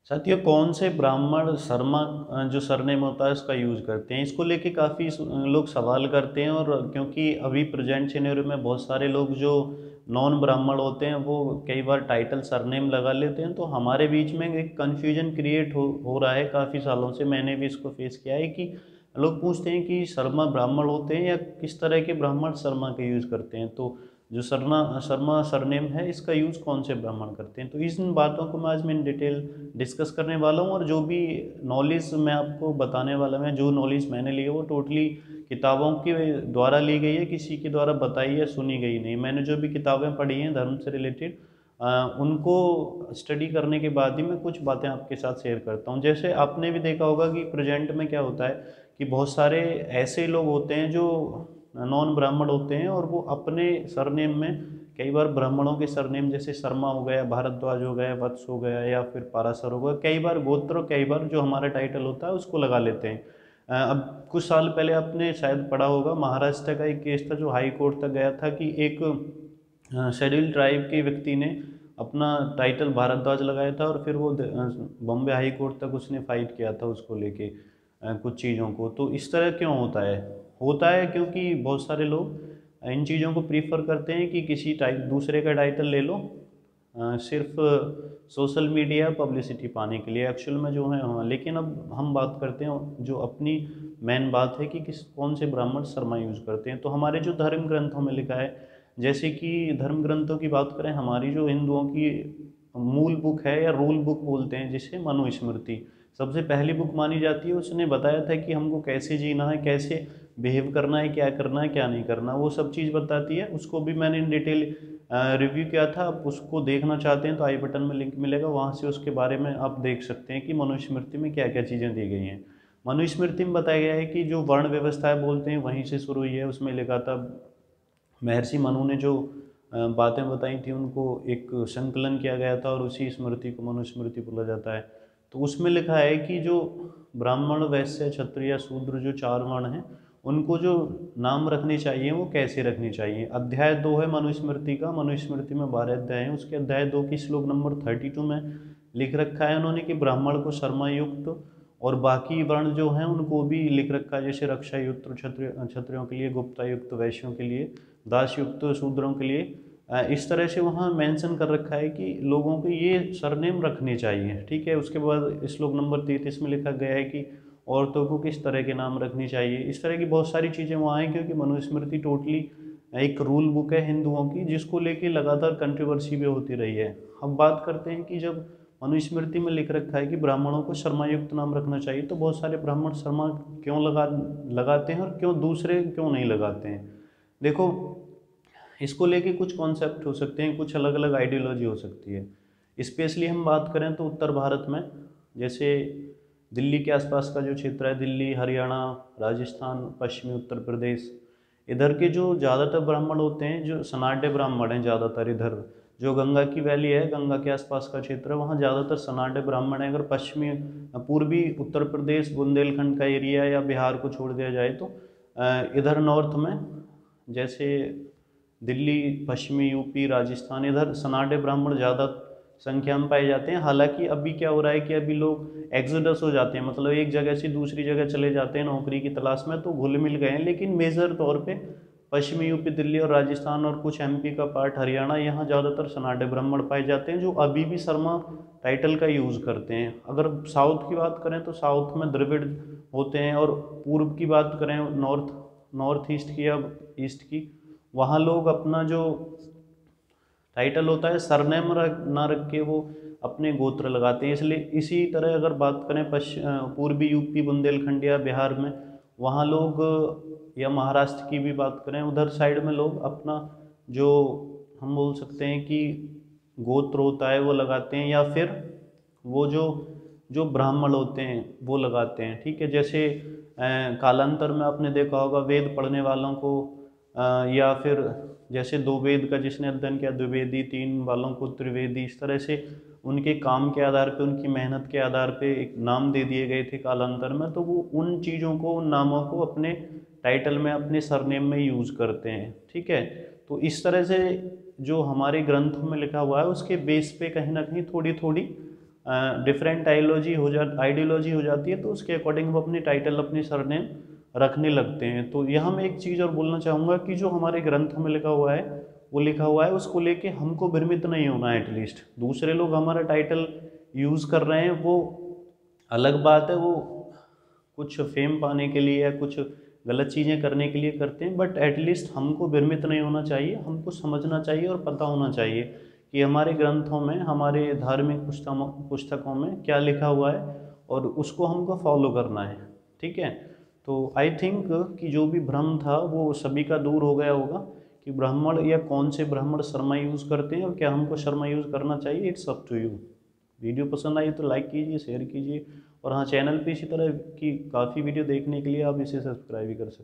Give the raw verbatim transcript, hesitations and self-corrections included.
साथियों, कौन से ब्राह्मण शर्मा अ, जो सरनेम होता है उसका यूज़ करते हैं, इसको लेके काफ़ी लोग सवाल करते हैं। और क्योंकि अभी प्रेजेंट सिनेरियो में बहुत सारे लोग जो नॉन ब्राह्मण होते हैं वो कई बार टाइटल सरनेम लगा लेते हैं, तो हमारे बीच में एक कन्फ्यूजन क्रिएट हो हो रहा है। काफ़ी सालों से मैंने भी इसको फेस किया है कि लोग पूछते हैं कि शर्मा ब्राह्मण होते हैं या किस तरह के ब्राह्मण शर्मा के यूज़ करते हैं। तो जो शर्मा शर्मा सरनेम है इसका यूज़ कौन से ब्राह्मण करते हैं, तो इन बातों को मैं आज मैं इन डिटेल डिस्कस करने वाला हूँ। और जो भी नॉलेज मैं आपको बताने वाला हूँ, जो नॉलेज मैंने ली है वो टोटली किताबों के द्वारा ली गई है, किसी के द्वारा बताई या सुनी गई नहीं। मैंने जो भी किताबें पढ़ी हैं धर्म से रिलेटेड, उनको स्टडी करने के बाद ही मैं कुछ बातें आपके साथ शेयर करता हूँ। जैसे आपने भी देखा होगा कि प्रेजेंट में क्या होता है कि बहुत सारे ऐसे लोग होते हैं जो नॉन ब्राह्मण होते हैं और वो अपने सरनेम में कई बार ब्राह्मणों के सरनेम जैसे शर्मा हो गया, भारद्वाज हो गया, वत्स हो गया या फिर पाराशर हो गया, कई बार गोत्र, कई बार जो हमारा टाइटल होता है उसको लगा लेते हैं। अ, अब कुछ साल पहले आपने शायद पढ़ा होगा, महाराष्ट्र का एक केस था जो हाई कोर्ट तक गया था कि एक शेड्यूल ट्राइब के व्यक्ति ने अपना टाइटल भारद्वाज लगाया था और फिर वो बॉम्बे हाई कोर्ट तक उसने फाइट किया था उसको लेके कुछ चीज़ों को। तो इस तरह क्यों होता है? होता है क्योंकि बहुत सारे लोग इन चीज़ों को प्रीफर करते हैं कि किसी टाइप दूसरे का टाइटल ले लो अ, सिर्फ सोशल मीडिया पब्लिसिटी पाने के लिए, एक्चुअल में जो है। हाँ, लेकिन अब हम बात करते हैं जो अपनी मेन बात है कि किस कौन से ब्राह्मण शर्मा यूज़ करते हैं। तो हमारे जो धर्म ग्रंथों में लिखा है, जैसे कि धर्म ग्रंथों की बात करें, हमारी जो हिंदुओं की मूल बुक है या रूल बुक बोलते हैं जिसे, मनुस्मृति सबसे पहली बुक मानी जाती है। उसने बताया था कि हमको कैसे जीना है, कैसे बिहेव करना है, क्या करना है क्या नहीं करना, वो सब चीज़ बताती है। उसको भी मैंने इन डिटेल रिव्यू किया था। आप उसको देखना चाहते हैं तो आई बटन में लिंक मिलेगा, वहाँ से उसके बारे में आप देख सकते हैं कि मनुस्मृति में क्या क्या चीज़ें दी गई हैं। मनुस्मृति में बताया गया है कि जो वर्ण व्यवस्था बोलते हैं वहीं से शुरू हुई है। उसमें लिखा था, महर्षि मनु ने जो बातें बताई थी उनको एक संकलन किया गया था और उसी स्मृति को मनुस्मृति बोला जाता है। तो उसमें लिखा है कि जो ब्राह्मण, वैश्य, क्षत्रिय, शूद्र जो चार वर्ण हैं उनको जो नाम रखनी चाहिए वो कैसे रखनी चाहिए। अध्याय दो है मनुस्मृति का, मनुस्मृति में बारह अध्याय हैं, उसके अध्याय दो की श्लोक नंबर थर्टी टू में लिख रखा है उन्होंने कि ब्राह्मण को शर्मा युक्त और बाकी वर्ण जो हैं उनको भी लिख रखा है, जैसे रक्षा युक्त क्षत्रिय क्षत्रियों के लिए, गुप्ता युक्त वैश्यों के लिए, दास युक्त शूद्रों के लिए। इस तरह से वहाँ मेंशन कर रखा है कि लोगों को ये सरनेम रखने चाहिए। ठीक है, उसके बाद श्लोक नंबर तैंतीस में लिखा गया है कि औरतों को किस तरह के नाम रखनी चाहिए। इस तरह की बहुत सारी चीज़ें वहाँ हैं, क्योंकि मनुस्मृति टोटली एक रूल बुक है हिंदुओं की, जिसको लेके लगातार कंट्रोवर्सी भी होती रही है। अब बात करते हैं कि जब मनुस्मृति में लिख रखा है कि ब्राह्मणों को शर्मायुक्त नाम रखना चाहिए, तो बहुत सारे ब्राह्मण शर्मा क्यों लगा लगाते हैं और क्यों दूसरे क्यों नहीं लगाते हैं। देखो, इसको लेके कुछ कॉन्सेप्ट हो सकते हैं, कुछ अलग अलग आइडियोलॉजी हो सकती है। स्पेशली हम बात करें तो उत्तर भारत में, जैसे दिल्ली के आसपास का जो क्षेत्र है, दिल्ली, हरियाणा, राजस्थान, पश्चिमी उत्तर प्रदेश, इधर के जो ज़्यादातर ब्राह्मण होते हैं, जो सनाटे ब्राह्मण हैं ज़्यादातर, इधर जो गंगा की वैली है, गंगा के आसपास का क्षेत्र है, वहाँ ज़्यादातर सनाटे ब्राह्मण हैं। अगर पश्चिमी पूर्वी उत्तर प्रदेश, बुंदेलखंड का एरिया या बिहार को छोड़ दिया जाए तो इधर नॉर्थ में जैसे दिल्ली, पश्चिमी यूपी, राजस्थान, इधर सनाटे ब्राह्मण ज़्यादा संख्या में पाए जाते हैं। हालांकि अभी क्या हो रहा है कि अभी लोग एक्सोडस हो जाते हैं, मतलब एक जगह से दूसरी जगह चले जाते हैं नौकरी की तलाश में, तो घुल मिल गए हैं। लेकिन मेजर तौर पे पश्चिमी यूपी, दिल्ली और राजस्थान और कुछ एमपी का पार्ट हरियाणा, यहाँ ज़्यादातर सनाटे ब्राह्मण पाए जाते हैं जो अभी भी शर्मा टाइटल का यूज़ करते हैं। अगर साउथ की बात करें तो साउथ में द्रविड़ होते हैं, और पूर्व की बात करें नॉर्थ नॉर्थ ईस्ट की या ईस्ट की, वहाँ लोग अपना जो टाइटल होता है सरनेम रख ना रख के वो अपने गोत्र लगाते हैं। इसलिए इसी तरह अगर बात करें पश्चिम पूर्वी यूपी, बुंदेलखंड या बिहार में, वहाँ लोग, या महाराष्ट्र की भी बात करें, उधर साइड में लोग अपना जो हम बोल सकते हैं कि गोत्र होता है वो लगाते हैं, या फिर वो जो जो ब्राह्मण होते हैं वो लगाते हैं। ठीक है, जैसे कालांतर में आपने देखा होगा वेद पढ़ने वालों को, आ, या फिर जैसे दो वेद का जिसने अध्ययन किया द्विवेदी, तीन वालों को त्रिवेदी, इस तरह से उनके काम के आधार पे, उनकी मेहनत के आधार पे एक नाम दे दिए गए थे कालांतर में। तो वो उन चीज़ों को, उन नामों को अपने टाइटल में, अपने सरनेम में यूज़ करते हैं। ठीक है, तो इस तरह से जो हमारे ग्रंथों में लिखा हुआ है उसके बेस पे कहीं ना कहीं थोड़ी थोड़ी डिफरेंट आइडियोलॉजी हो जा आइडियोलॉजी हो जाती है, तो उसके अकॉर्डिंग वो अपनी टाइटल अपनी सरनेम रखने लगते हैं। तो यहाँ मैं एक चीज़ और बोलना चाहूँगा कि जो हमारे ग्रंथों में लिखा हुआ है वो लिखा हुआ है, उसको लेके हमको भ्रमित नहीं होना है। एटलीस्ट दूसरे लोग हमारा टाइटल यूज़ कर रहे हैं वो अलग बात है, वो कुछ फेम पाने के लिए या कुछ गलत चीज़ें करने के लिए करते हैं, बट एटलीस्ट हमको भ्रमित नहीं होना चाहिए, हमको समझना चाहिए और पता होना चाहिए कि हमारे ग्रंथों में, हमारे धार्मिक पुस्तकों पुस्तकों में क्या लिखा हुआ है और उसको हमको फॉलो करना है। ठीक है, तो आई थिंक कि जो भी भ्रम था वो सभी का दूर हो गया होगा कि ब्राह्मण या कौन से ब्राह्मण शर्मा यूज़ करते हैं और क्या हमको शर्मा यूज़ करना चाहिए। It's up to you. Video पसंद आई तो लाइक कीजिए, शेयर कीजिए, और हाँ, चैनल पे इसी तरह की काफ़ी वीडियो देखने के लिए आप इसे सब्सक्राइब भी कर सकते हैं।